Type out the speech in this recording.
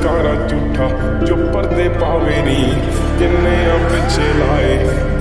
संस्कारा झूठा जो पर्दे पावे नी किन्ने पिछे लाए